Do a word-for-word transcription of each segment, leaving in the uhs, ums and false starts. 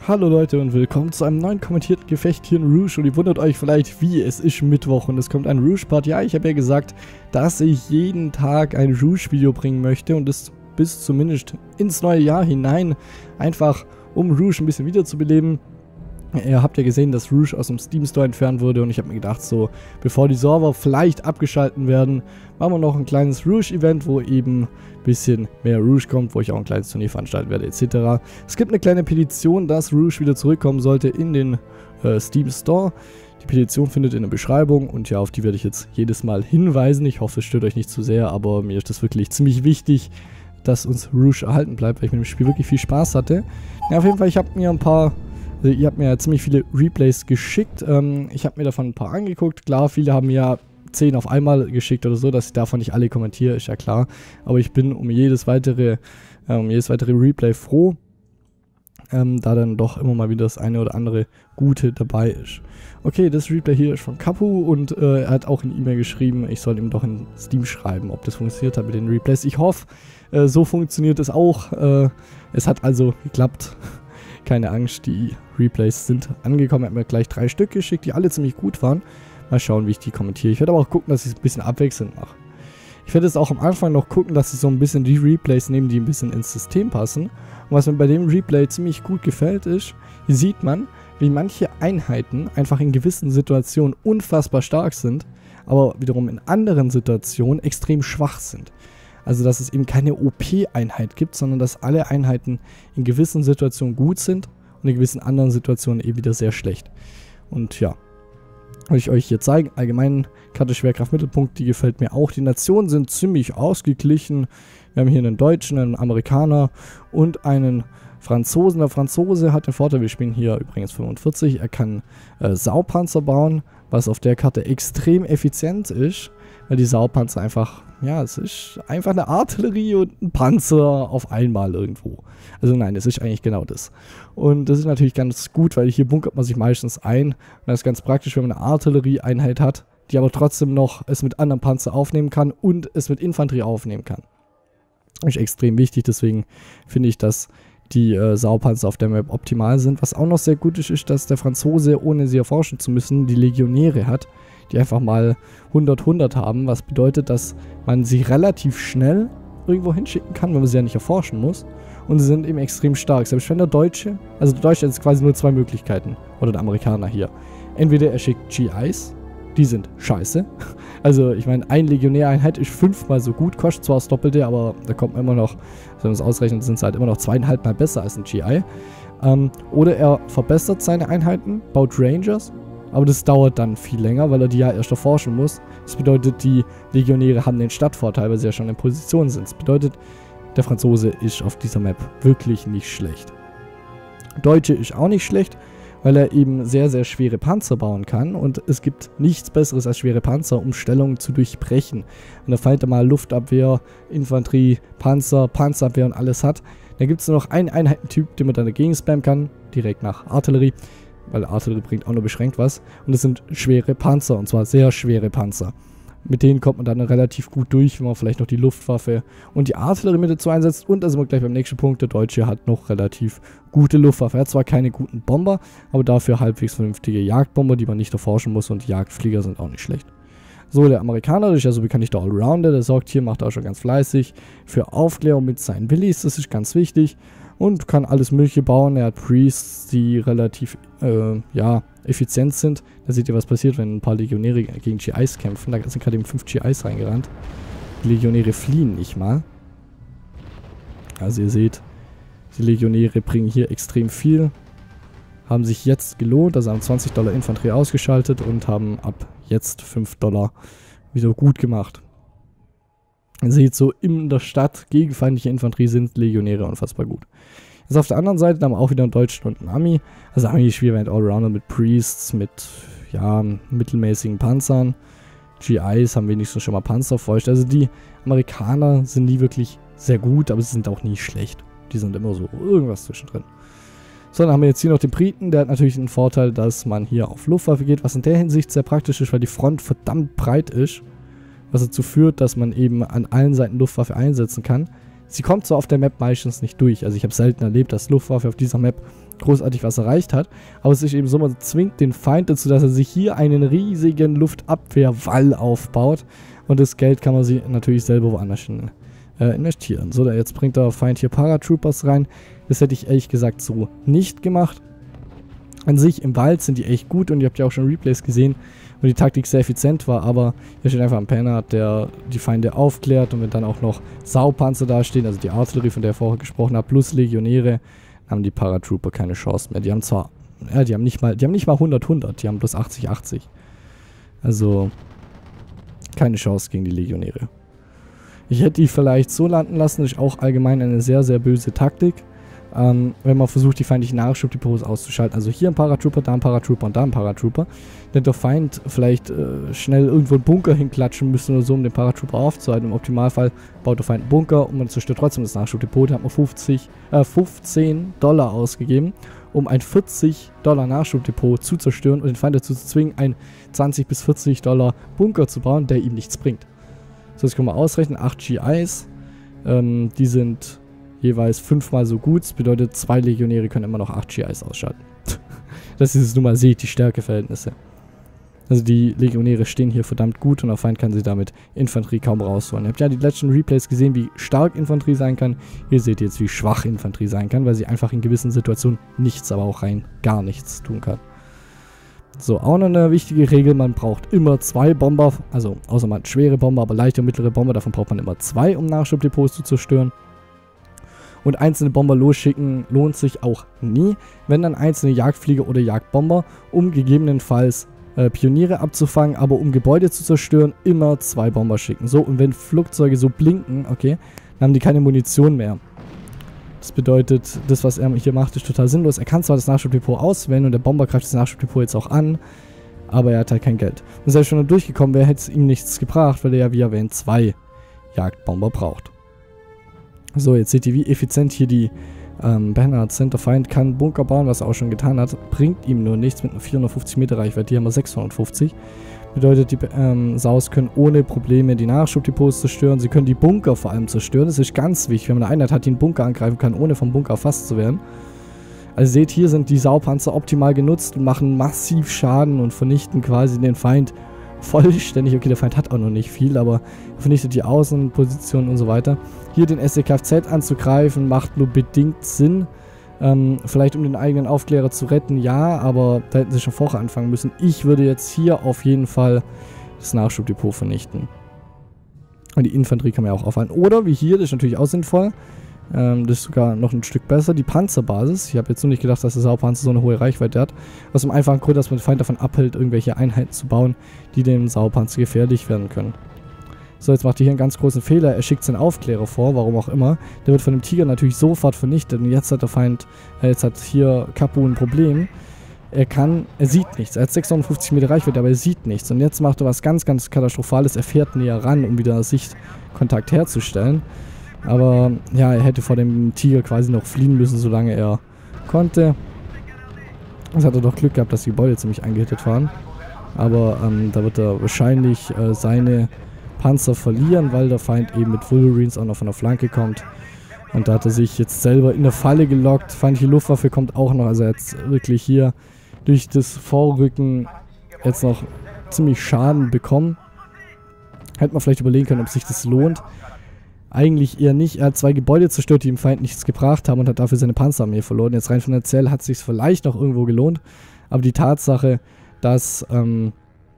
Hallo Leute und willkommen zu einem neuen kommentierten Gefecht hier in Rouge. Und ihr wundert euch vielleicht, wie, es ist Mittwoch und es kommt ein Rouge-Part. Ja, ich habe ja gesagt, dass ich jeden Tag ein Rouge-Video bringen möchte und das bis zumindest ins neue Jahr hinein, einfach um Rouge ein bisschen wiederzubeleben. Ihr habt ja gesehen, dass Rouge aus dem Steam Store entfernt wurde und ich habe mir gedacht, so, bevor die Server vielleicht abgeschalten werden, machen wir noch ein kleines Rouge-Event, wo eben ein bisschen mehr Rouge kommt, wo ich auch ein kleines Turnier veranstalten werde, et cetera. Es gibt eine kleine Petition, dass Rouge wieder zurückkommen sollte in den äh, Steam Store. Die Petition findet ihr in der Beschreibung und ja, auf die werde ich jetzt jedes Mal hinweisen. Ich hoffe, es stört euch nicht zu sehr, aber mir ist das wirklich ziemlich wichtig, dass uns Rouge erhalten bleibt, weil ich mit dem Spiel wirklich viel Spaß hatte. Ja, auf jeden Fall, ich habe mir ein paar... Also ihr habt mir ja ziemlich viele Replays geschickt, ähm, ich habe mir davon ein paar angeguckt, klar, viele haben mir ja zehn auf einmal geschickt oder so, dass ich davon nicht alle kommentiere, ist ja klar, aber ich bin um jedes weitere, äh, um jedes weitere Replay froh, ähm, da dann doch immer mal wieder das eine oder andere Gute dabei ist. Okay, das Replay hier ist von Kapu und äh, er hat auch eine E-Mail geschrieben, ich soll ihm doch in Steam schreiben, ob das funktioniert hat mit den Replays. Ich hoffe, äh, so funktioniert es auch, äh, es hat also geklappt. Keine Angst, die Replays sind angekommen. Er hat mir gleich drei Stück geschickt, die alle ziemlich gut waren. Mal schauen, wie ich die kommentiere. Ich werde aber auch gucken, dass ich es ein bisschen abwechselnd mache. Ich werde jetzt auch am Anfang noch gucken, dass ich so ein bisschen die Replays nehme, die ein bisschen ins System passen. Und was mir bei dem Replay ziemlich gut gefällt ist, hier sieht man, wie manche Einheiten einfach in gewissen Situationen unfassbar stark sind, aber wiederum in anderen Situationen extrem schwach sind. Also, dass es eben keine O P-Einheit gibt, sondern dass alle Einheiten in gewissen Situationen gut sind und in gewissen anderen Situationen eben wieder sehr schlecht. Und ja, will ich euch hier zeigen. Allgemein Karte Schwerkraft Mittelpunkt, die gefällt mir auch. Die Nationen sind ziemlich ausgeglichen. Wir haben hier einen Deutschen, einen Amerikaner und einen Franzosen. Der Franzose hat den Vorteil, wir spielen hier übrigens fünfundvierzig. Er kann äh, Saupanzer bauen, was auf der Karte extrem effizient ist, weil die Saupanzer einfach, ja, es ist einfach eine Artillerie und ein Panzer auf einmal irgendwo. Also nein, es ist eigentlich genau das. Und das ist natürlich ganz gut, weil hier bunkert man sich meistens ein. Und das ist ganz praktisch, wenn man eine Artillerieeinheit hat, die aber trotzdem noch es mit anderen Panzer aufnehmen kann und es mit Infanterie aufnehmen kann. Das ist extrem wichtig, deswegen finde ich, dass die äh, Saupanzer auf der Map optimal sind. Was auch noch sehr gut ist, ist, dass der Franzose, ohne sie erforschen zu müssen, die Legionäre hat, die einfach mal hundert hundert haben, was bedeutet, dass man sie relativ schnell irgendwo hinschicken kann, wenn man sie ja nicht erforschen muss. Und sie sind eben extrem stark. Selbst wenn der Deutsche, also der Deutsche hat jetzt quasi nur zwei Möglichkeiten, oder der Amerikaner hier. Entweder er schickt G Is, die sind scheiße. Also ich meine, eine Legionäreinheit ist fünfmal so gut, kostet zwar das Doppelte, aber da kommt man immer noch, wenn man es ausrechnet, sind es halt immer noch zweieinhalb Mal besser als ein G I. Ähm, oder er verbessert seine Einheiten, baut Rangers. Aber das dauert dann viel länger, weil er die ja erst erforschen muss. Das bedeutet, die Legionäre haben den Stadtvorteil, weil sie ja schon in Position sind. Das bedeutet, der Franzose ist auf dieser Map wirklich nicht schlecht. Deutsche ist auch nicht schlecht, weil er eben sehr, sehr schwere Panzer bauen kann. Und es gibt nichts Besseres als schwere Panzer, um Stellungen zu durchbrechen. Wenn der Feind mal Luftabwehr, Infanterie, Panzer, Panzerabwehr und alles hat, dann gibt es nur noch einen Einheitentyp, den man dann dagegen spammen kann, direkt nach Artillerie. Weil Artillerie bringt auch nur beschränkt was. Und das sind schwere Panzer, und zwar sehr schwere Panzer. Mit denen kommt man dann relativ gut durch, wenn man vielleicht noch die Luftwaffe und die Artillerie mit dazu einsetzt. Und da sind wir gleich beim nächsten Punkt. Der Deutsche hat noch relativ gute Luftwaffe. Er hat zwar keine guten Bomber, aber dafür halbwegs vernünftige Jagdbomber, die man nicht erforschen muss. Und die Jagdflieger sind auch nicht schlecht. So, der Amerikaner, das ist ja so bekanntlich der Allrounder, der sorgt hier, macht auch schon ganz fleißig für Aufklärung mit seinen Willis. Das ist ganz wichtig. Und kann alles Mögliche bauen. Er hat Priests, die relativ äh, ja, effizient sind. Da seht ihr, was passiert, wenn ein paar Legionäre gegen G Is kämpfen. Da sind gerade eben fünf G Is reingerannt. Die Legionäre fliehen nicht mal. Also ihr seht, die Legionäre bringen hier extrem viel. Haben sich jetzt gelohnt. Also haben zwanzig Dollar Infanterie ausgeschaltet und haben ab jetzt fünf Dollar wieder gut gemacht. Ihr seht so, in der Stadt gegen feindliche Infanterie sind Legionäre unfassbar gut. Jetzt auf der anderen Seite haben wir auch wieder einen Deutschen und einen Ami. Also Ami ist schwierig, Allrounder mit Priests, mit ja, mittelmäßigen Panzern. G Is haben wenigstens schon mal Panzerfeucht. Also die Amerikaner sind nie wirklich sehr gut, aber sie sind auch nie schlecht. Die sind immer so irgendwas zwischendrin. So, dann haben wir jetzt hier noch den Briten. Der hat natürlich den Vorteil, dass man hier auf Luftwaffe geht, was in der Hinsicht sehr praktisch ist, weil die Front verdammt breit ist. Was dazu führt, dass man eben an allen Seiten Luftwaffe einsetzen kann. sie kommt so auf der Map meistens nicht durch. Also ich habe selten erlebt, dass Luftwaffe auf dieser Map großartig was erreicht hat. Aber es ist eben so, man zwingt den Feind dazu, dass er sich hier einen riesigen Luftabwehrwall aufbaut. Und das Geld kann man sich natürlich selber woanders hin, äh, investieren. So, jetzt bringt der Feind hier Paratroopers rein. Das hätte ich ehrlich gesagt so nicht gemacht. An sich im Wald sind die echt gut und ihr habt ja auch schon Replays gesehen, wo die Taktik sehr effizient war, aber hier steht einfach ein Penner, der die Feinde aufklärt, und wenn dann auch noch Saupanzer dastehen, also die Artillerie, von der ich vorher gesprochen habe, plus Legionäre, haben die Paratrooper keine Chance mehr. Die haben zwar, ja, die haben nicht mal, die haben nicht mal hundert hundert, die haben bloß achtzig achtzig. Also keine Chance gegen die Legionäre. Ich hätte die vielleicht so landen lassen, das ist auch allgemein eine sehr, sehr böse Taktik. Ähm, wenn man versucht, die feindlichen Nachschubdepots auszuschalten. Also hier ein Paratrooper, da ein Paratrooper und da ein Paratrooper. Denn der Feind vielleicht äh, schnell irgendwo einen Bunker hinklatschen müsste oder so, um den Paratrooper aufzuhalten. Im Optimalfall baut der Feind einen Bunker und man zerstört trotzdem das Nachschubdepot. Da hat man fünfzig, äh, fünfzehn Dollar ausgegeben, um ein vierzig Dollar Nachschubdepot zu zerstören und den Feind dazu zu zwingen, ein zwanzig bis vierzig Dollar Bunker zu bauen, der ihm nichts bringt. So, jetzt können wir ausrechnen, acht G Is, ähm, die sind jeweils fünfmal so gut. Das bedeutet, zwei Legionäre können immer noch acht G Is ausschalten. Dass ihr es nun mal seht, die Stärkeverhältnisse. Also die Legionäre stehen hier verdammt gut und der Feind kann sie damit Infanterie kaum rausholen. Ihr habt ja die letzten Replays gesehen, wie stark Infanterie sein kann. Hier seht ihr jetzt, wie schwach Infanterie sein kann, weil sie einfach in gewissen Situationen nichts, aber auch rein gar nichts tun kann. So, auch noch eine wichtige Regel, man braucht immer zwei Bomber, also außer man hat schwere Bomber, aber leichte und mittlere Bomber, davon braucht man immer zwei, um Nachschubdepots zu zerstören. Und einzelne Bomber losschicken lohnt sich auch nie, wenn dann einzelne Jagdflieger oder Jagdbomber, um gegebenenfalls äh, Pioniere abzufangen, aber um Gebäude zu zerstören, immer zwei Bomber schicken. So, und wenn Flugzeuge so blinken, okay, dann haben die keine Munition mehr. Das bedeutet, das, was er hier macht, ist total sinnlos. Er kann zwar das Nachschubdepot auswählen und der Bomber greift das Nachschubdepot jetzt auch an, aber er hat halt kein Geld. Und selbst wenn er durchgekommen wäre, hätte es ihm nichts gebracht, weil er ja wie erwähnt zwei Jagdbomber braucht. So, jetzt seht ihr, wie effizient hier die ähm, Bernhard Centerfeind kann Bunker bauen, was er auch schon getan hat. Bringt ihm nur nichts mit einer vierhundertfünfzig Meter Reichweite. Hier haben wir sechshundertfünfzig. Bedeutet, die ähm, Saus können ohne Probleme die Nachschubdepots zerstören. Sie können die Bunker vor allem zerstören. Das ist ganz wichtig, wenn man eine Einheit hat, die einen Bunker angreifen kann, ohne vom Bunker erfasst zu werden. Also seht, hier sind die Saupanzer optimal genutzt und machen massiv Schaden und vernichten quasi den Feind vollständig. Okay, der Feind hat auch noch nicht viel, aber er vernichtet die Außenpositionen und so weiter. Hier den S D K Z anzugreifen, macht nur bedingt Sinn. Ähm, vielleicht um den eigenen Aufklärer zu retten, ja, aber da hätten sie schon vorher anfangen müssen. Ich würde jetzt hier auf jeden Fall das Nachschubdepot vernichten. Und die Infanterie kann man ja auch aufhalten. Oder, wie hier, das ist natürlich auch sinnvoll, ähm, das ist sogar noch ein Stück besser, die Panzerbasis. Ich habe jetzt nur nicht gedacht, dass der Saupanzer so eine hohe Reichweite hat. Aus dem einfachen Grund, dass man den Feind davon abhält, irgendwelche Einheiten zu bauen, die dem Saupanzer gefährlich werden können. So, jetzt macht er hier einen ganz großen Fehler. Er schickt seinen Aufklärer vor, warum auch immer. Der wird von dem Tiger natürlich sofort vernichtet. Und jetzt hat der Feind, äh, jetzt hat hier Kapu ein Problem. Er kann, er sieht nichts. Er hat sechshundertfünfzig Meter Reichweite, aber er sieht nichts. Und jetzt macht er was ganz, ganz Katastrophales. Er fährt näher ran, um wieder Sichtkontakt herzustellen. Aber ja, er hätte vor dem Tiger quasi noch fliehen müssen, solange er konnte. Jetzt hat er doch Glück gehabt, dass die Gebäude ziemlich angehittet waren. Aber ähm, da wird er wahrscheinlich äh, seine Panzer verlieren, weil der Feind eben mit Wolverines auch noch von der Flanke kommt. Und da hat er sich jetzt selber in der Falle gelockt. Feindliche Luftwaffe kommt auch noch. Also jetzt wirklich hier durch das Vorrücken jetzt noch ziemlich Schaden bekommen. Hätte man vielleicht überlegen können, ob sich das lohnt. Eigentlich eher nicht. Er hat zwei Gebäude zerstört, die dem Feind nichts gebracht haben und hat dafür seine Panzerarmee verloren. Jetzt rein finanziell hat es sich vielleicht noch irgendwo gelohnt. Aber die Tatsache, dass, ähm,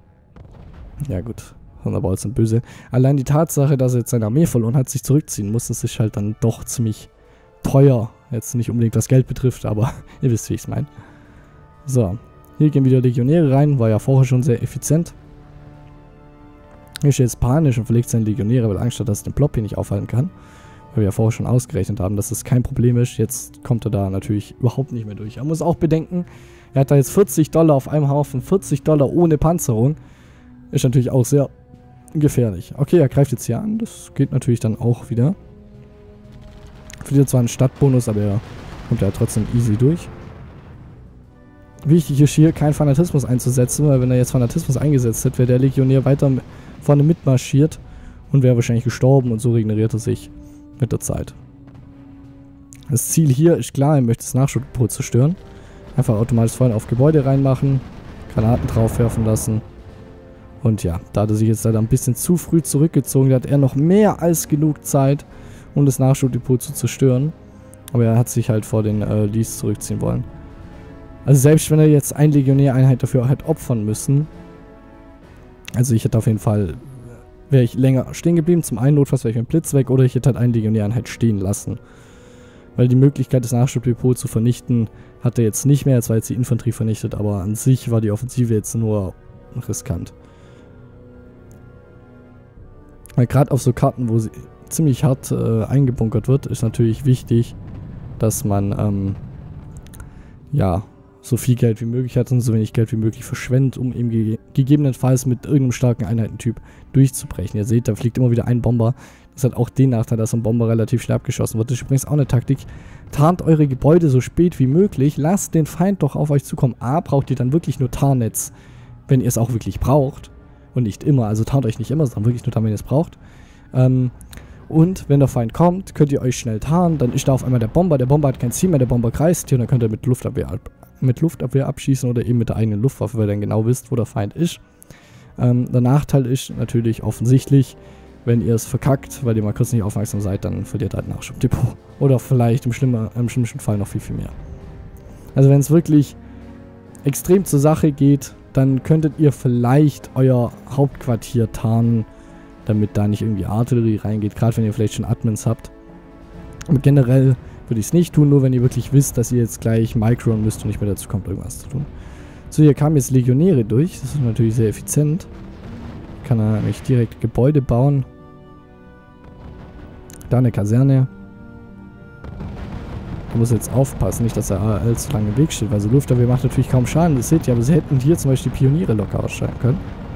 ja gut, Thunderbolts sind böse. Allein die Tatsache, dass er jetzt seine Armee verloren hat, sich zurückziehen muss, das ist halt dann doch ziemlich teuer. Jetzt nicht unbedingt was Geld betrifft, aber ihr wisst, wie ich es meine. So, hier gehen wieder Legionäre rein, war ja vorher schon sehr effizient. Hier steht jetzt panisch und verlegt seine Legionäre, weil Angst hat, dass er den Plop hier nicht aufhalten kann. Weil wir ja vorher schon ausgerechnet haben, dass das kein Problem ist. Jetzt kommt er da natürlich überhaupt nicht mehr durch. Er muss auch bedenken, er hat da jetzt vierzig Dollar auf einem Haufen, vierzig Dollar ohne Panzerung. Ist natürlich auch sehr gefährlich. Okay, er greift jetzt hier an. Das geht natürlich dann auch wieder. Verliert zwar einen Stadtbonus, aber er kommt ja trotzdem easy durch. Wichtig ist hier, keinen Fanatismus einzusetzen, weil wenn er jetzt Fanatismus eingesetzt hätte, wäre der Legionär weiter vorne mitmarschiert und wäre wahrscheinlich gestorben und so regeneriert er sich. mit der Zeit. Das Ziel hier ist klar, ihr möchtet das Nachschubdepot zerstören. Einfach automatisch Feuer auf Gebäude reinmachen, Granaten drauf werfen lassen. Und ja, da hat er sich jetzt leider ein bisschen zu früh zurückgezogen, da hat er noch mehr als genug Zeit, um das Nachschubdepot zu zerstören. Aber er hat sich halt vor den äh, Lees zurückziehen wollen. Also selbst wenn er jetzt eine Legionäreinheit dafür halt opfern müssen. Also ich hätte auf jeden Fall, wäre ich länger stehen geblieben. Zum einen notfalls wäre ich mit Blitz weg oder ich hätte halt eine Legionäreinheit stehen lassen. Weil die Möglichkeit, das Nachschubdepot zu vernichten, hat er jetzt nicht mehr. Jetzt war jetzt die Infanterie vernichtet, aber an sich war die Offensive jetzt nur riskant. Weil gerade auf so Karten, wo sie ziemlich hart äh, eingebunkert wird, ist natürlich wichtig, dass man ähm, ja so viel Geld wie möglich hat und so wenig Geld wie möglich verschwendet, um eben ge gegebenenfalls mit irgendeinem starken Einheitentyp durchzubrechen. Ihr seht, da fliegt immer wieder ein Bomber. Das hat auch den Nachteil, dass ein Bomber relativ schnell abgeschossen wird. Das ist übrigens auch eine Taktik. Tarnt eure Gebäude so spät wie möglich. Lasst den Feind doch auf euch zukommen. A, braucht ihr dann wirklich nur Tarnnetz, wenn ihr es auch wirklich braucht. Und nicht immer. Also tarnt euch nicht immer, sondern wirklich nur dann, wenn ihr es braucht. Ähm, und wenn der Feind kommt, könnt ihr euch schnell tarnen. Dann ist da auf einmal der Bomber. Der Bomber hat kein Ziel mehr. Der Bomber kreist hier und dann könnt ihr mit Luftabwehr, mit Luftabwehr abschießen oder eben mit der eigenen Luftwaffe, weil ihr dann genau wisst, wo der Feind ist. Ähm, der Nachteil ist natürlich offensichtlich, wenn ihr es verkackt, weil ihr mal kurz nicht aufmerksam seid, dann verliert halt Nachschubdepot. Oder vielleicht im, schlimmer, im schlimmsten Fall noch viel, viel mehr. Also wenn es wirklich extrem zur Sache geht, dann könntet ihr vielleicht euer Hauptquartier tarnen, damit da nicht irgendwie Artillerie reingeht, gerade wenn ihr vielleicht schon Admins habt. Aber generell würde ich es nicht tun, nur wenn ihr wirklich wisst, dass ihr jetzt gleich micron müsst und nicht mehr dazu kommt, irgendwas zu tun. So, hier kamen jetzt Legionäre durch, das ist natürlich sehr effizient. Kann er nämlich direkt Gebäude bauen. Da eine Kaserne. Da muss jetzt aufpassen, nicht, dass der A R L zu lange im Weg steht, weil so Luftabwehr macht natürlich kaum Schaden, das seht ihr, aber sie hätten hier zum Beispiel die Pioniere locker ausschalten können.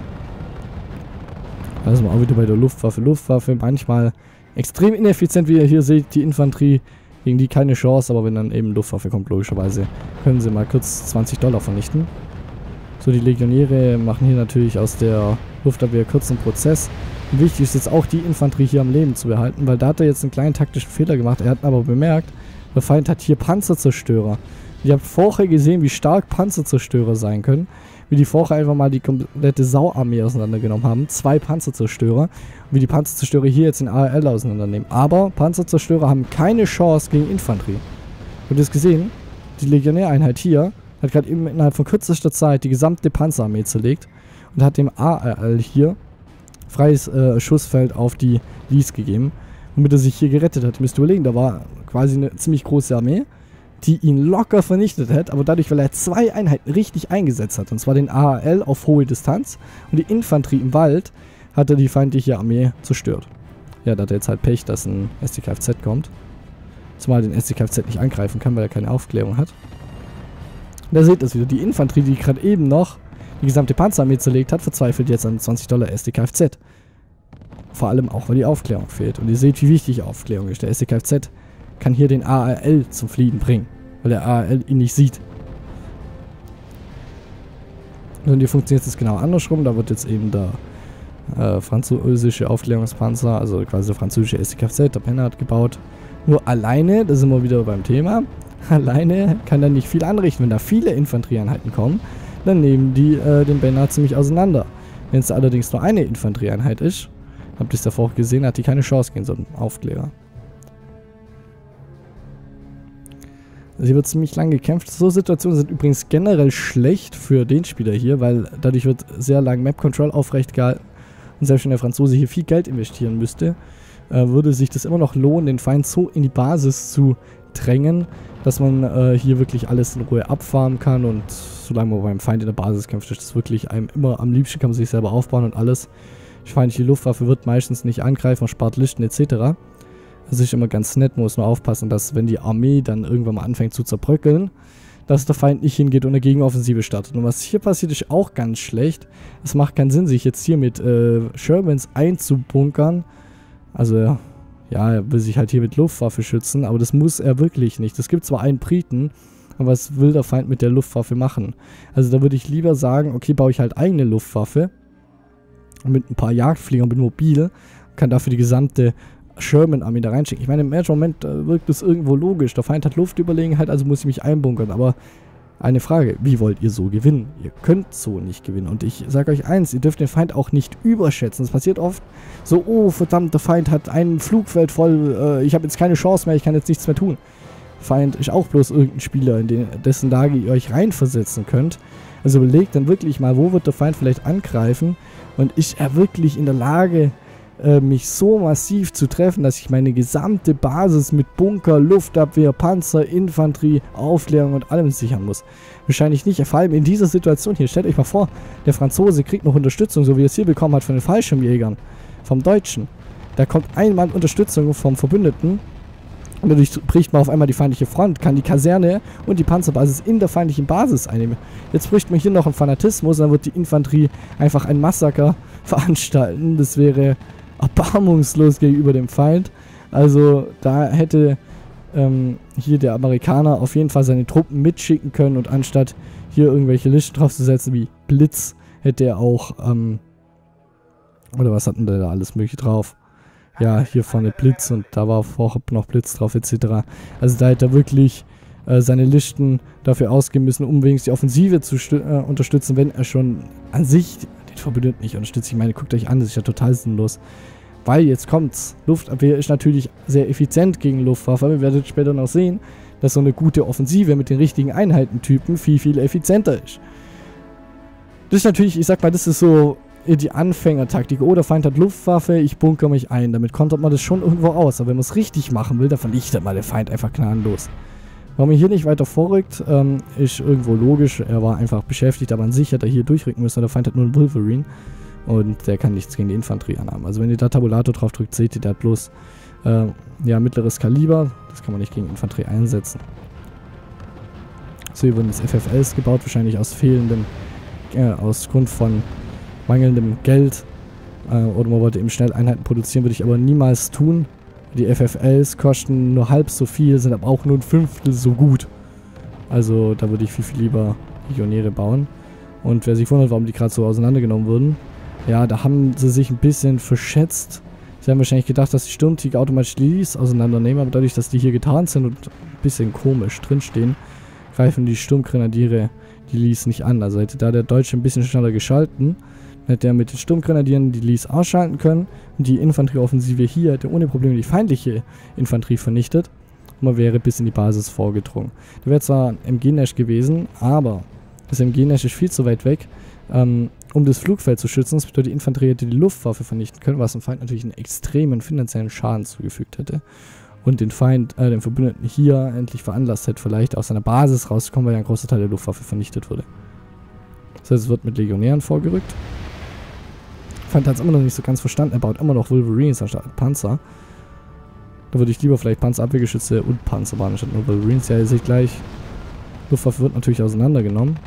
Da sind wir auch wieder bei der Luftwaffe. Luftwaffe manchmal extrem ineffizient, wie ihr hier seht, die Infanterie, gegen die keine Chance, aber wenn dann eben Luftwaffe kommt, logischerweise, können sie mal kurz zwanzig Dollar vernichten. So, die Legionäre machen hier natürlich aus der Luftabwehr kurzen Prozess. Und wichtig ist jetzt auch, die Infanterie hier am Leben zu behalten, weil da hat er jetzt einen kleinen taktischen Fehler gemacht. Er hat aber bemerkt, der Feind hat hier Panzerzerstörer. Ihr habt vorher gesehen, wie stark Panzerzerstörer sein können. Wie die vorher einfach mal die komplette Sau-Armee auseinandergenommen haben. Zwei Panzerzerstörer. Und wie die Panzerzerstörer hier jetzt den A R L auseinandernehmen. Aber Panzerzerstörer haben keine Chance gegen Infanterie. Habt ihr das gesehen? Die Legionäreinheit hier hat gerade eben innerhalb von kürzester Zeit die gesamte Panzerarmee zerlegt. Und hat dem A R L hier freies äh, Schussfeld auf die Lees gegeben. Womit er sich hier gerettet hat. Ihr müsst überlegen, da war quasi eine ziemlich große Armee, die ihn locker vernichtet hat, aber dadurch, weil er zwei Einheiten richtig eingesetzt hat, und zwar den A R L auf hohe Distanz und die Infanterie im Wald, hat er die feindliche Armee zerstört. Ja, da hat er jetzt halt Pech, dass ein S D K F Z kommt. Zumal den S D K F Z nicht angreifen kann, weil er keine Aufklärung hat. Und da seht ihr es wieder, die Infanterie, die gerade eben noch die gesamte Panzerarmee zerlegt hat, verzweifelt jetzt an zwanzig Dollar S D K F Z. Vor allem auch, weil die Aufklärung fehlt. Und ihr seht, wie wichtig Aufklärung ist. Der S D K F Z kann hier den A R L zum Fliehen bringen, weil der A R L ihn nicht sieht. Und hier funktioniert es genau andersrum. Da wird jetzt eben der äh, französische Aufklärungspanzer, also quasi der französische S D K F Z, der Penner hat gebaut. Nur alleine, da sind wir wieder beim Thema, alleine kann er nicht viel anrichten. Wenn da viele Infanterieeinheiten kommen, dann nehmen die äh, den Penner ziemlich auseinander. Wenn es allerdings nur eine Infanterieeinheit ist, habt ihr es davor auch gesehen, hat die keine Chance gegen so einen Aufklärer. Also hier wird ziemlich lang gekämpft. So Situationen sind übrigens generell schlecht für den Spieler hier, weil dadurch wird sehr lang Map Control aufrecht gehalten. Und selbst wenn der Franzose hier viel Geld investieren müsste, äh, würde sich das immer noch lohnen, den Feind so in die Basis zu drängen, dass man äh, hier wirklich alles in Ruhe abfarmen kann. Und solange man beim Feind in der Basis kämpft, ist das wirklich einem immer am liebsten, kann man sich selber aufbauen und alles. Die feindliche Luftwaffe wird meistens nicht angreifen, man spart Listen et cetera. Das ist immer ganz nett, man muss nur aufpassen, dass wenn die Armee dann irgendwann mal anfängt zu zerbröckeln, dass der Feind nicht hingeht und eine Gegenoffensive startet. Und was hier passiert, ist auch ganz schlecht. Es macht keinen Sinn, sich jetzt hier mit äh, Shermans einzubunkern. Also, ja, er will sich halt hier mit Luftwaffe schützen, aber das muss er wirklich nicht. Es gibt zwar einen Briten, aber was will der Feind mit der Luftwaffe machen? Also da würde ich lieber sagen, okay, baue ich halt eigene Luftwaffe mit ein paar Jagdfliegern, bin mobil, kann dafür die gesamte Sherman-Armee da reinschicken. Ich meine, im ersten Moment äh, wirkt es irgendwo logisch. Der Feind hat Luftüberlegenheit, also muss ich mich einbunkern. Aber eine Frage, wie wollt ihr so gewinnen? Ihr könnt so nicht gewinnen. Und ich sage euch eins, ihr dürft den Feind auch nicht überschätzen. Es passiert oft so, oh verdammt, der Feind hat ein Flugfeld voll, äh, ich habe jetzt keine Chance mehr, ich kann jetzt nichts mehr tun. Feind ist auch bloß irgendein Spieler, in den, dessen Lage ihr euch reinversetzen könnt. Also überlegt dann wirklich mal, wo wird der Feind vielleicht angreifen und ist er wirklich in der Lage, äh, mich so massiv zu treffen, dass ich meine gesamte Basis mit Bunker, Luftabwehr, Panzer, Infanterie, Aufklärung und allem sichern muss. Wahrscheinlich nicht, vor allem in dieser Situation hier. Stellt euch mal vor, der Franzose kriegt noch Unterstützung, so wie er es hier bekommen hat von den Fallschirmjägern, vom Deutschen. Da kommt einmal Unterstützung vom Verbündeten und dadurch bricht man auf einmal die feindliche Front, kann die Kaserne und die Panzerbasis in der feindlichen Basis einnehmen. Jetzt bricht man hier noch einen Fanatismus, dann wird die Infanterie einfach ein Massaker veranstalten. Das wäre erbarmungslos gegenüber dem Feind. Also da hätte ähm, hier der Amerikaner auf jeden Fall seine Truppen mitschicken können und anstatt hier irgendwelche Listen drauf zu setzen wie Blitz, hätte er auch, ähm, oder was hatten der da alles mögliche drauf? Ja, hier vorne Blitz und da war vorher noch Blitz drauf et cetera. Also da hätte er wirklich äh, seine Listen dafür ausgeben müssen, um wenigstens die Offensive zu äh, unterstützen, wenn er schon an sich den Verbündeten nicht unterstützt. Ich meine, guckt euch an, das ist ja total sinnlos. Weil jetzt kommt's. Luftabwehr ist natürlich sehr effizient gegen Luftwaffe, aber ihr werdet später noch sehen, dass so eine gute Offensive mit den richtigen Einheitentypen viel, viel effizienter ist. Das ist natürlich, ich sag mal, das ist so die Anfängertaktik. Oh, der Feind hat Luftwaffe, ich bunkere mich ein. Damit kontert man das schon irgendwo aus. Aber wenn man es richtig machen will, dann vernichtet man den Feind einfach gnadenlos. Warum er hier nicht weiter vorrückt, ähm, ist irgendwo logisch. Er war einfach beschäftigt, aber an sich hätte er hier durchrücken müssen. Der Feind hat nur einen Wolverine und der kann nichts gegen die Infanterie anhaben. Also wenn ihr da Tabulator drauf drückt, seht ihr, der hat bloß äh, ja, mittleres Kaliber. Das kann man nicht gegen Infanterie einsetzen. So, hier wurden jetzt F F Ls gebaut, wahrscheinlich aus fehlendem, äh, aus Grund von mangelndem Geld, äh, oder man wollte eben schnell Einheiten produzieren, würde ich aber niemals tun. Die F F Ls kosten nur halb so viel, sind aber auch nur ein Fünftel so gut. Also da würde ich viel, viel lieber Legionäre bauen. Und wer sich wundert, warum die gerade so auseinandergenommen wurden, ja, da haben sie sich ein bisschen verschätzt. Sie haben wahrscheinlich gedacht, dass die Sturmtiger automatisch die Lees auseinandernehmen, aber dadurch, dass die hier getarnt sind und ein bisschen komisch drinstehen, greifen die Sturmgrenadiere die Lees nicht an. Also hätte da der Deutsche ein bisschen schneller geschalten, hätte er mit den Sturmgrenadieren die Lees ausschalten können und die Infanterieoffensive hier hätte ohne Probleme die feindliche Infanterie vernichtet und man wäre bis in die Basis vorgedrungen. Da wäre zwar ein M G-Nash gewesen, aber das M G-Nash ist viel zu weit weg, ähm, um das Flugfeld zu schützen. Das bedeutet, die Infanterie hätte die Luftwaffe vernichten können, was dem Feind natürlich einen extremen finanziellen Schaden zugefügt hätte und den Feind, äh, den Verbündeten hier endlich veranlasst hätte, vielleicht aus seiner Basis rauszukommen, weil ja ein großer Teil der Luftwaffe vernichtet wurde. Das heißt, es wird mit Legionären vorgerückt. Feind hat es immer noch nicht so ganz verstanden. Er baut immer noch Wolverines anstatt Panzer. Da würde ich lieber vielleicht Panzerabwehrgeschütze und Panzer bauen anstatt nur Wolverines. Ja, ihr seht gleich, Luftwaffe wird natürlich auseinandergenommen.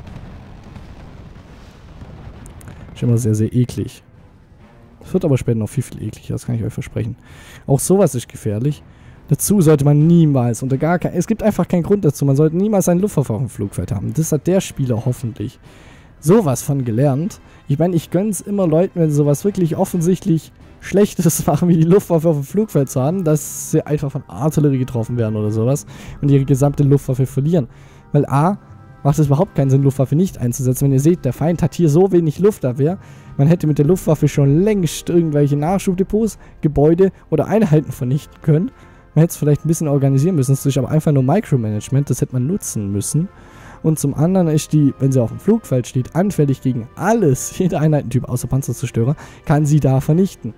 Ist immer sehr, sehr eklig. Es wird aber später noch viel, viel ekliger, das kann ich euch versprechen. Auch sowas ist gefährlich. Dazu sollte man niemals, unter gar kein, es gibt einfach keinen Grund dazu, man sollte niemals eine Luftwaffe auf dem Flugfeld haben. Das hat der Spieler hoffentlich sowas von gelernt. Ich meine, ich gönn's immer Leuten, wenn sie sowas wirklich offensichtlich Schlechtes machen, wie die Luftwaffe auf dem Flugfeld zu haben, dass sie einfach von Artillerie getroffen werden oder sowas und ihre gesamte Luftwaffe verlieren. Weil A, macht es überhaupt keinen Sinn, Luftwaffe nicht einzusetzen. Wenn ihr seht, der Feind hat hier so wenig Luftabwehr, man hätte mit der Luftwaffe schon längst irgendwelche Nachschubdepots, Gebäude oder Einheiten vernichten können. Man hätte es vielleicht ein bisschen organisieren müssen, das ist aber einfach nur Micromanagement, das hätte man nutzen müssen. Und zum anderen ist die, wenn sie auf dem Flugfeld steht, anfällig gegen alles, jeder Einheitentyp außer Panzerzerstörer, kann sie da vernichten.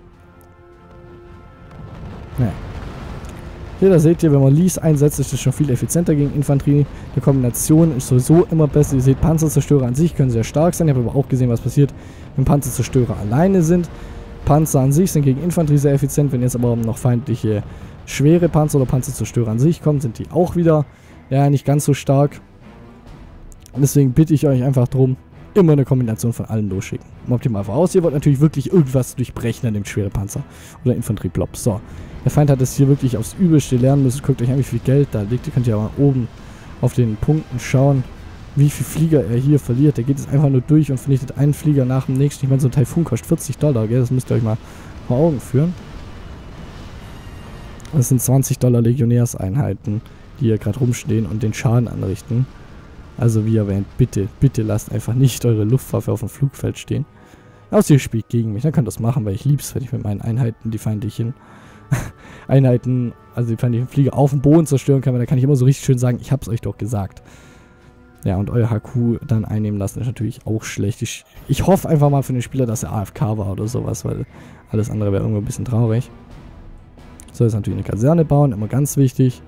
Naja. Hier, da seht ihr, wenn man Lees einsetzt, ist das schon viel effizienter gegen Infanterie. Die Kombination ist sowieso immer besser. Ihr seht, Panzerzerstörer an sich können sehr stark sein. Ich habe aber auch gesehen, was passiert, wenn Panzerzerstörer alleine sind. Panzer an sich sind gegen Infanterie sehr effizient. Wenn jetzt aber noch feindliche schwere Panzer oder Panzerzerstörer an sich kommen, sind die auch wieder ja nicht ganz so stark. Und deswegen bitte ich euch einfach darum, immer eine Kombination von allem losschicken. Im Optimalfall aus. Ihr wollt natürlich wirklich irgendwas durchbrechen an dem schweren Panzer oder Infanterieblob. So. Der Feind hat es hier wirklich aufs Übelste lernen müssen. Guckt euch an, wie viel Geld da liegt. Ihr könnt ja mal oben auf den Punkten schauen, wie viel Flieger er hier verliert. Der geht jetzt einfach nur durch und vernichtet einen Flieger nach dem nächsten. Ich meine, so ein Taifun kostet vierzig Dollar, gell? Das müsst ihr euch mal vor Augen führen. Das sind zwanzig Dollar Legionärseinheiten, die hier gerade rumstehen und den Schaden anrichten. Also wie erwähnt, bitte, bitte lasst einfach nicht eure Luftwaffe auf dem Flugfeld stehen. Außer ihr spielt gegen mich, dann könnt ihr das machen, weil ich lieb's, wenn ich mit meinen Einheiten die feindlichen Einheiten, also die feindlichen Flieger auf dem Boden zerstören kann, weil da kann ich immer so richtig schön sagen, ich hab's euch doch gesagt. Ja, und euer H Q dann einnehmen lassen ist natürlich auch schlecht. Ich, ich hoffe einfach mal für den Spieler, dass er A F K war oder sowas, weil alles andere wäre irgendwo ein bisschen traurig. So, jetzt natürlich eine Kaserne bauen, immer ganz wichtig.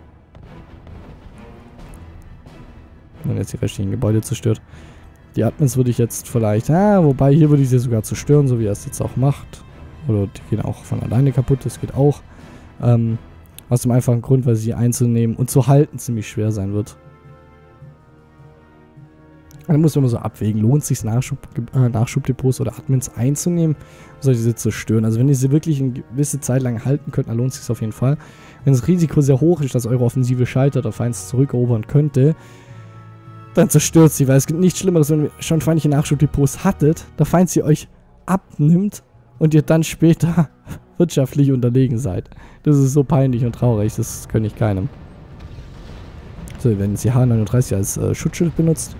Wenn jetzt die restlichen Gebäude zerstört. Die Admins würde ich jetzt vielleicht, ah, wobei hier würde ich sie sogar zerstören, so wie er es jetzt auch macht. Oder die gehen auch von alleine kaputt, das geht auch. Ähm, aus dem einfachen Grund, weil sie einzunehmen und zu halten ziemlich schwer sein wird. Dann muss man immer so abwägen, lohnt es sich Nachschub, äh, Nachschubdepots oder Admins einzunehmen, oder soll ich sie zerstören? Also wenn ihr sie wirklich eine gewisse Zeit lang halten könnt, dann lohnt es sich auf jeden Fall. Wenn das Risiko sehr hoch ist, dass eure Offensive scheitert, oder Feind zurückerobern könnte, dann zerstört sie, weil es gibt nichts Schlimmeres, wenn ihr schon feindliche Nachschubdepots hattet, der Feind sie euch abnimmt und ihr dann später wirtschaftlich unterlegen seid. Das ist so peinlich und traurig, das gönne ich keinem. So, wir werden jetzt die H neununddreißig als äh, Schutzschild benutzt.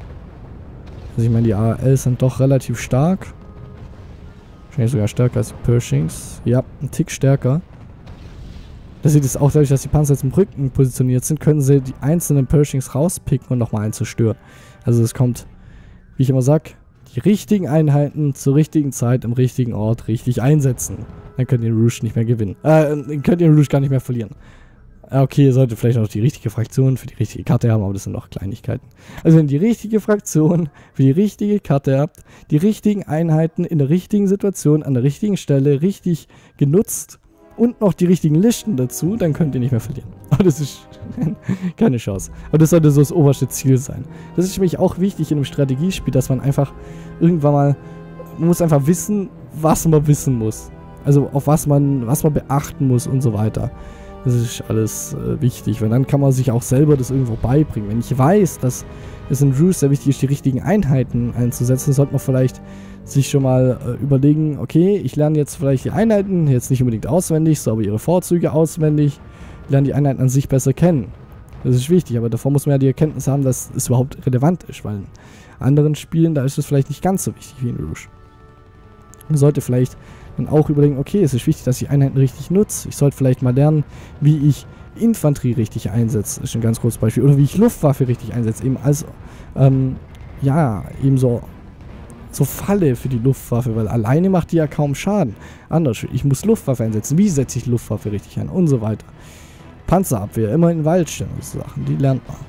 Also ich meine, die A L sind doch relativ stark. Wahrscheinlich sogar stärker als die Pershings. Ja, ein Tick stärker. Das sieht es auch dadurch, dass die Panzer jetzt im Rücken positioniert sind, können sie die einzelnen Pershings rauspicken und nochmal einen zerstören. Also es kommt, wie ich immer sag, die richtigen Einheiten zur richtigen Zeit im richtigen Ort richtig einsetzen. Dann könnt ihr den Rouge nicht mehr gewinnen. Äh, könnt ihr den Rouge gar nicht mehr verlieren. Okay, ihr solltet vielleicht noch die richtige Fraktion für die richtige Karte haben, aber das sind noch Kleinigkeiten. Also wenn ihr die richtige Fraktion für die richtige Karte habt, die richtigen Einheiten in der richtigen Situation, an der richtigen Stelle, richtig genutzt und noch die richtigen Listen dazu, dann könnt ihr nicht mehr verlieren. Aber das ist keine Chance. Aber das sollte so das oberste Ziel sein. Das ist nämlich auch wichtig in einem Strategiespiel, dass man einfach irgendwann mal, man muss einfach wissen, was man wissen muss. Also auf was man, was man beachten muss und so weiter. Das ist alles äh, wichtig, weil dann kann man sich auch selber das irgendwo beibringen. Wenn ich weiß, dass es in Rouge sehr wichtig ist, die richtigen Einheiten einzusetzen, sollte man vielleicht sich schon mal äh, überlegen, okay, ich lerne jetzt vielleicht die Einheiten, jetzt nicht unbedingt auswendig, so aber ihre Vorzüge auswendig, lerne die Einheiten an sich besser kennen. Das ist wichtig, aber davor muss man ja die Erkenntnis haben, dass es überhaupt relevant ist, weil in anderen Spielen, da ist es vielleicht nicht ganz so wichtig wie in Rouge. Man sollte vielleicht dann auch überlegen, okay, es ist wichtig, dass ich Einheiten richtig nutze. Ich sollte vielleicht mal lernen, wie ich Infanterie richtig einsetze. Das ist ein ganz großes Beispiel. Oder wie ich Luftwaffe richtig einsetze. Eben als, ähm, ja, eben so, so Falle für die Luftwaffe, weil alleine macht die ja kaum Schaden. Anders, ich muss Luftwaffe einsetzen. Wie setze ich Luftwaffe richtig ein? Und so weiter. Panzerabwehr, immer in den Wald stellen und so Sachen. Die lernt man.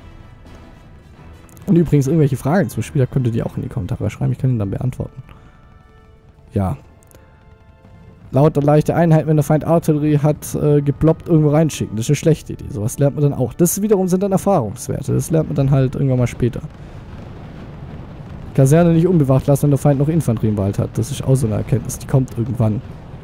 Und übrigens, irgendwelche Fragen zum Spiel, da könnt ihr die auch in die Kommentare schreiben. Ich kann ihn dann beantworten. Ja. Lauter leichte Einheiten, wenn der Feind Artillerie hat, äh, geploppt irgendwo reinschicken. Das ist eine schlechte Idee. Sowas lernt man dann auch. Das wiederum sind dann Erfahrungswerte. Das lernt man dann halt irgendwann mal später. Kaserne nicht unbewacht lassen, wenn der Feind noch Infanterie im Wald hat. Das ist auch so eine Erkenntnis. Die kommt irgendwann.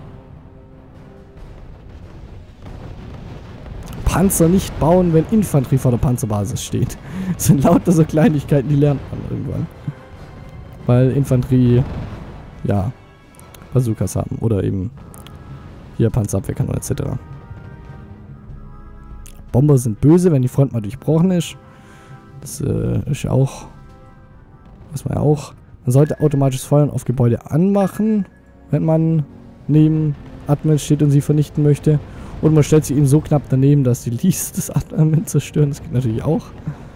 Panzer nicht bauen, wenn Infanterie vor der Panzerbasis steht. Das sind lauter so Kleinigkeiten, die lernt man irgendwann. Weil Infanterie, ja, Bazookas haben oder eben hier Panzerabwehrkanonen et cetera. Bomber sind böse, wenn die Front mal durchbrochen ist. Das äh, ist auch, weiß man ja auch. Man sollte automatisches Feuern auf Gebäude anmachen, wenn man neben Admin steht und sie vernichten möchte. Und man stellt sie eben so knapp daneben, dass die Lease das Admin zerstören. Das geht natürlich auch.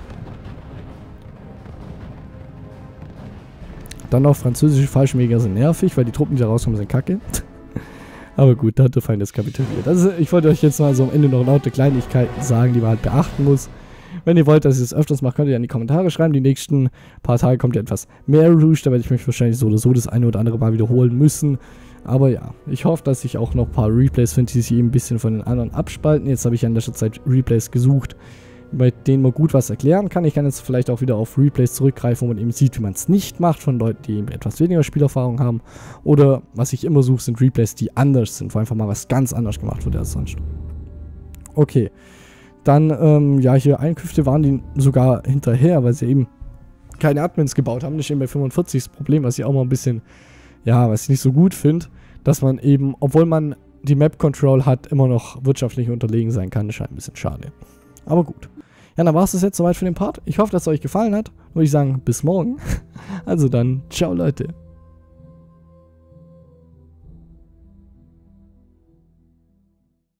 Dann noch französische Fallschirmjäger sind nervig, weil die Truppen, die da rauskommen, sind kacke. Aber gut, da hat der Feind jetzt kapituliert. Also ich wollte euch jetzt mal so am Ende noch lauter Kleinigkeiten sagen, die man halt beachten muss. Wenn ihr wollt, dass ich das öfters mache, könnt ihr ja in die Kommentare schreiben. Die nächsten paar Tage kommt ja etwas mehr Rouge. Da werde ich mich wahrscheinlich so oder so das eine oder andere mal wiederholen müssen. Aber ja, ich hoffe, dass ich auch noch ein paar Replays finde, die sich eben ein bisschen von den anderen abspalten. Jetzt habe ich ja in letzter Zeit Replays gesucht, bei denen man gut was erklären kann. Ich kann jetzt vielleicht auch wieder auf Replays zurückgreifen, wo man eben sieht, wie man es nicht macht, von Leuten, die eben etwas weniger Spielerfahrung haben. Oder was ich immer suche, sind Replays, die anders sind, wo einfach mal was ganz anders gemacht wird als sonst. Okay, dann, ähm, ja, hier Einkünfte waren die sogar hinterher, weil sie eben keine Admins gebaut haben. Das ist eben bei fünfundvierzig das Problem, was ich auch mal ein bisschen, ja, was ich nicht so gut finde, dass man eben, obwohl man die Map-Control hat immer noch wirtschaftlich unterlegen sein kann. Ist halt ein bisschen schade. Aber gut. Ja, dann war es das jetzt soweit für den Part. Ich hoffe, dass es euch gefallen hat. Würde ich sagen, bis morgen. Also dann, ciao Leute.